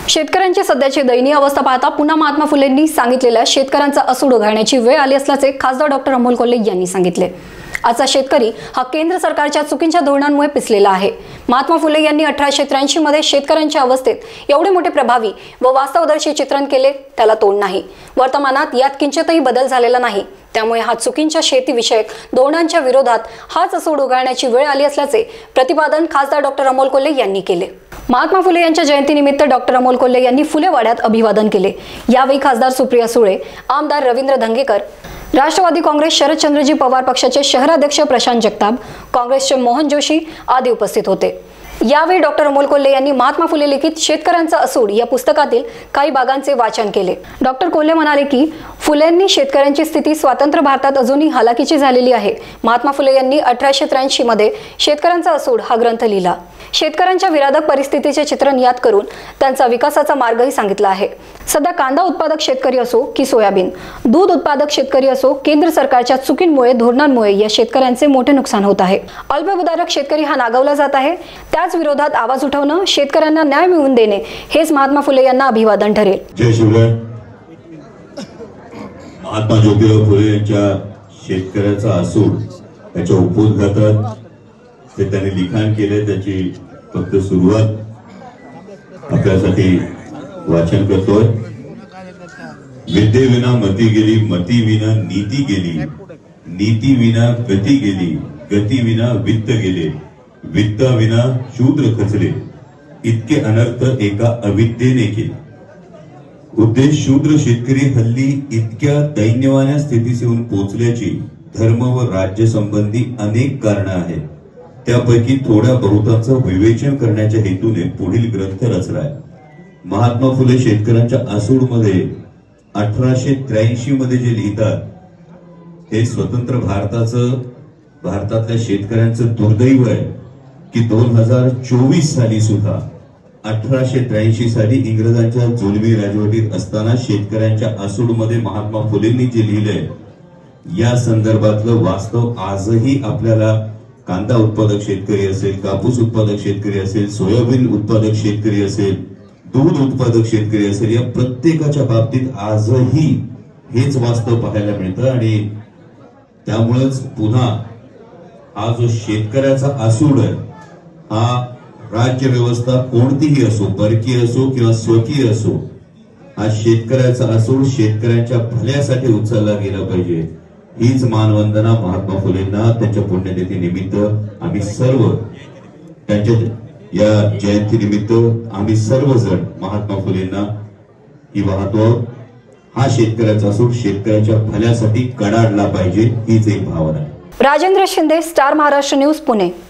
शेतकऱ्यांची सध्याची दयनीय अवस्था पाहता पुन्हा महात्मा फुलेंनी सांगितलेल्या शेतकऱ्यांचा असूड उघडण्याची वेळ आली असल्याचे खासदार डॉक्टर अमोल कोल्हे यांनी सांगितले। आजचा शेतकरी हा केंद्र सरकारच्या चुकीच्या धोरणांमुळे पिसलेला आहे। महात्मा फुले यांनी 1883 मध्ये शेतकऱ्यांच्या अवस्थेत एवढे मोठे प्रभावी व वास्तवदर्शी चित्रण केले, त्याला तोड नाही। वर्तमानात यात किंचितही बदल झालेला नाही, त्यामुळे हा चुकीच्या शेतीविषयक धोरणांच्या विरोधात हाच असूड उघडण्याची वेळ आली असल्याचे प्रतिपादन खासदार डॉक्टर अमोल कोल्हे यांनी केले। महात्मा फुले यांच्या जयंतीनिमित्त डॉक्टर अमोल कोल्हे यांनी फुलेवाड्यात अभिवादन केले। यावेळी खासदार सुप्रिया सुळे, आमदार रवींद्र धंगेकर, राष्ट्रवादी काँग्रेस शरदचंद्रजी पवार पक्षाचे शहराध्यक्ष प्रशांत जगताप, काँग्रेसचे मोहन जोशी आदी उपस्थित होते। यावेळी डॉक्टर अमोल कोल्हे यांनी महात्मा फुले लिखित शेतकऱ्यांचा असूड या पुस्तकातील काही भागांचे वाचन केले। डॉक्टर कोल्हे म्हणाले की फुलेंनी शेतकऱ्यांची स्थिती स्वतंत्र भारतात अजूनही हालाकीची झालेली आहे। महात्मा फुले यांनी 1883 मध्ये शेतकऱ्यांचा असूड हा ग्रंथ लिहिला। शेतकऱ्यांच्या विराधक परिस्थितीचे चित्रण यात करून त्यांचा विकासाचा मार्गही सांगितला आहे। सध्या कांदा उत्पादक शेतकरी असो की सोयाबीन, दूध उत्पादक शेतकरी असो, केंद्र सरकारच्या चुकींमुळे धोरणांमुळे या शेतकऱ्यांचे मोठे नुकसान होत आहे। अल्पभूधारक शेतकरी हा नागावला जात आहे। त्याच विरोधात आवाज उठवणं, शेतकऱ्यांना न्याय मिळवून देणे हेच महात्मा फुले यांना अभिवादन ठरेल। जय शिवराय। महात्मा ज्योतिराव फुले यांच्या शेतकऱ्याचा असूड याच्या उपोद्घातात ते त्यांनी लिखाण केले, त्याची फक्त सुरुवात आपल्यासाठी वाचन करतोय। विद्येविना मती गेली, मती विना नीती गेली, नीती विना गती गेली, गती विना वित्त गेले, वित्ता विना शूद्र खचले, इतके अनर्थ एका अविद्येने केले। उद्देश शूद्र शेतकरी हल्ली इतक्या दैन्यवान्या स्थितीस येऊन पोहोचल्याची धर्म व राज्य संबंधी अनेक कारणं आहेत। त्यापैकी थोड्या बहुतांचं विवेचन करण्याच्या हेतूने पुढील ग्रंथ रचलाय। महात्मा फुले शेतकऱ्यांच्या असूड मध्ये 1883 मध्ये जे लिहितात हे स्वतंत्र भारतातल्या शेतकऱ्यांचं दुर्दैव आहे की 2024 साली सुद्धा 1883 साली इंग्रजांच्या जुलमी राजवटीत असताना शेतकऱ्यांच्या असूड मध्ये महात्मा फुलेंनी जे लिहिलंय या संदर्भातलं वास्तव आजही आपल्याला कांदा उत्पादक शेतकरी असेल, कापूस उत्पादक शेतकरी असेल, सोयाबीन उत्पादक शेतकरी असेल, दूध उत्पादक शेतकरी असेल, या प्रत्येकाच्या बाबतीत आजही हेच वास्तव पाहायला मिळतं। आणि त्यामुळेच पुन्हा हा जो शेतकऱ्याचा असूड आहे हा राज्य व्यवस्था कोणतीही असो, परकीय असो किंवा स्वकीय असो, हा शेतकऱ्याचा असूड शेतकऱ्यांच्या भल्यासाठी उचलला गेला पाहिजे। हीच मानवंदना महात्मा फुलेंना त्यांच्या पुण्यतिथी निमित्त आम्ही सर्व, त्यांच्या या जयंती निमित्त आम्ही सर्वजण महात्मा फुलेंना ही वाहतो। हा शेतकऱ्याचा असूड शेतकऱ्याच्या भल्यासाठी कडाडला पाहिजे, हीच एक भावना आहे। Rajendra Shinde, star Maharashtra news, Pune.